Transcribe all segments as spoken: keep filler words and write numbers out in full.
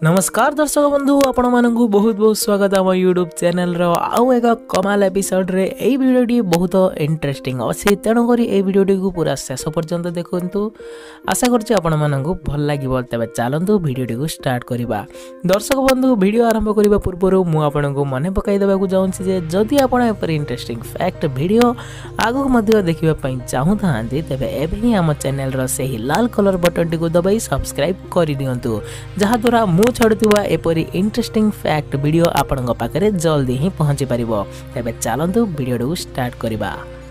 नमस्कार दर्शक बंधु आपण मानकु बहुत बहुत स्वागत आम यूट्यूब चैनल रो आउ एक कमाल एपिसोड रे एई वीडियोटी बहुत इंटरेस्टिंग अछि तेणु करी एई वीडियोटी को पूरा शेष पर्यंत देखंतु आशा करछि आपण मानकु भल लागिबो तबे चलंतु वीडियोटी को स्टार्ट करिबा। दर्शक बंधु वीडियो आरंभ करिबा पूर्व मु आपनकु मने पकाई देबा को जाउछि जे जदि आपण एपर इंटरेस्टिंग फैक्ट वीडियो आगु मध्ये देखिबा पई चाहू थांती तबे एबे ही हम चैनल रो सेही लाल कलर बटन टी को दबाई सब्सक्राइब करि दियंतु जहा द्वारा मु छड़ुवा एपरी इंटरेस्टिंग फैक्ट वीडियो आपण पाखे जल्दी ही पहुंची पारिबो। तबे चलंतु वीडियो स्टार्ट करिबा।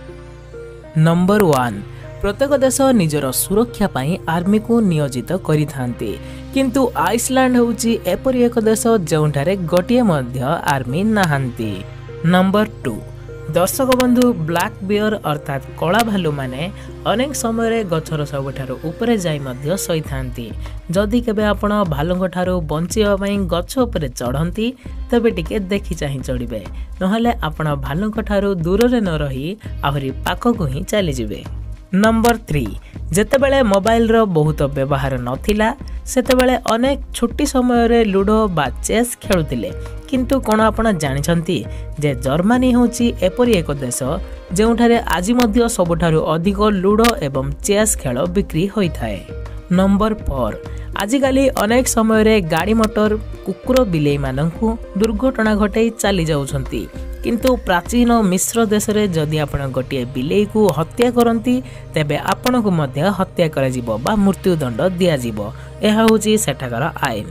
नंबर वन, प्रत्येक देश निजर सुरक्षा पाई आर्मी को नियोजित करि थांती किंतु आइसलैंड होउची एपरी एक देश जोंठारे गोटिए मध्य आर्मी नाहांती। नंबर टू, दर्शक बंधु ब्लैक बियर अर्थात कला भालू माने अनेक समय गछर सबठारु ऊपर जाई मध्य सही थांती। जदि केबे आपण भालुंग ठारू बंचिबा पई गछ ऊपर चढ़ंती तबे टिके देखि चाहि चढ़िबे, नहले आपण भालुंग ठारू दूर रे न रही आहुरी पाखकु ही चली जिवे। नंबर थ्री, जेतेबेले मोबाइल रो बहुत व्यवहार नथिला सेतेबेले अनेक छुट्टी समय रे लूडो बा चेस खेलुतिले किंतु कोन आपण जानिछंती जे जर्मनी होची एपरी एक देश जेउठारे आजि मध्य सबठारु अधिक लूडो एवं चेस खेल बिक्री होई थाए। नंबर फोर, आजिकाली अनेक समय रे गाड़ी मोटर कुकुर बिलेई मानंकु दुर्घटना घटई चली जाउछंती किंतु प्राचीन मिश्र देश रे जदि आपण गोटिए बिलेई को हत्या करंती तेबे आपण को मध्य हत्या करा जिवो बा मृत्युदंड दिया जिवो। एहा होची सेठाकर आईन।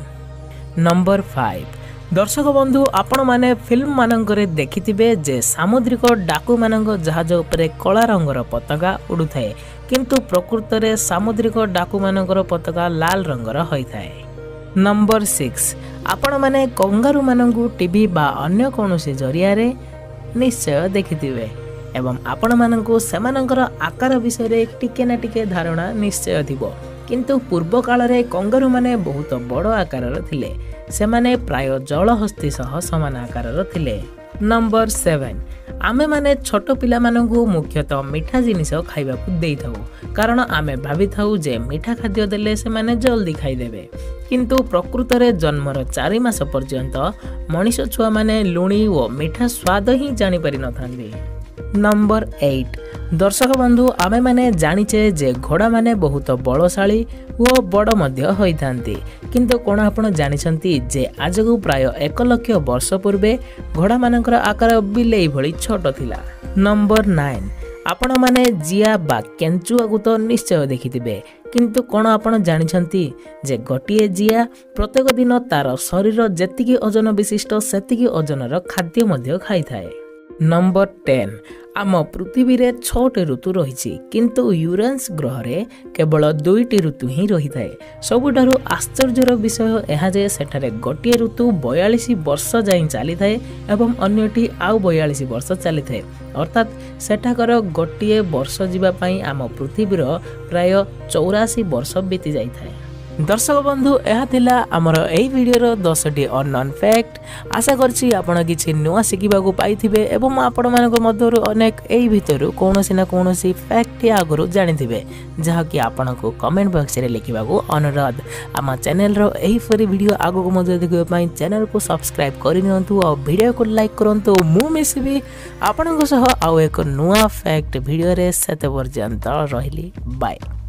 नंबर फाइव, दर्शक बंधु आपण माने फिल्म मानंकरे देखिथिबे जे सामुद्रिक डाकू मानंक जहाज उपरे कला रंगर पताका उडुथाए किंतु प्रकृत रे सामुद्रिक डाकू मानंकर पताका लाल रंगर होइथाए। नंबर सिक्स, आपण माने कंगारू मानंकु टीवी बा अन्य कोनोसी जरिया रे निश्चय देखिथिबे एवं आपण मानंकु सेमानंकर आकार विषय रे टिके ना टिके धारणा निश्चय थिबो किंतु पूर्व काल रे कंगारू माने बहुत बड़ आकार थिले, सेमाने प्राय जलहस्ती सह समान आकार थिले। नंबर सेवन, आमे माने छोट पिला मानंकु मुख्यतः मीठा जिनिस खाइबा को देई थाउ कारण आमे भाबी थाउ जे मीठा खाद्य देले से माने जल्दी खाई देबे किंतु प्रकृत रे जन्मर चारि मास पर्यंत मनीष छुआ माने लुणी ओ मीठा स्वाद ही जानि पारि न थांदी। नंबर एट, दर्शक बंधु आमे माने जानिचे जे घोड़ा माने बहुत बलशाली ओ बड़ मध्य होई थांती किंतु कोन आपण जानिछंती जे आजकु प्राय एक लक्ष वर्ष पूर्वे घोड़ा मानकर आकार बिलेई भली छोट थिला। नंबर नाइन, आपण माने जिया बा केंचुआ को तो निश्चय देखिथिबे किंतु कोन आपण जानिछंती जे गोटिए जिया प्रत्येक दिन तार शरीर जेतिकी ओजन विशिष्ट सेतिकी ओजनर खाद्य मध्य खाई थाए। नंबर टेन, आम पृथ्वी रे छटे ऋतु रही किंतु यूरेनस ग्रह रे केवल दुईटी ऋतु ही रही थाए। सबुठारु आश्चर्यर विषय यह जे सेठारे गोटिए ऋतु बयालीस वर्ष जाई चली थाए एवं अन्यटी आउ बयालीस वर्ष चली थाए अर्थात सेठाकर गोटिए वर्ष जीवा पई आम पृथ्वीर प्राय चौरासी वर्ष बीती जाई थाए। दर्शक बंधु यह थिला आमर एई वीडियोर दसटी अननोन फैक्ट। आशा करछि आपण किछि नुआ शिखिबाकू पाइथिबे एवं आपण मानक मध्यरु अनेक एई भितरु कोनोसी ना कोनोसी फैक्ट आगरु जानिथिबे जहा कि आपनको कमेंट बॉक्स रे लिखिबाकू अनुरोध। आम चैनल रो एही फरी वीडियो आगो को मध्य देखिबा पई चैनल को सब्सक्राइब करि नियंतु और वीडियो को लाइक करंतु। मु मिसिबी आपनको सह आउ एक नुआ फैक्ट वीडियो रे सेते पर्यंत रहिली। बाय।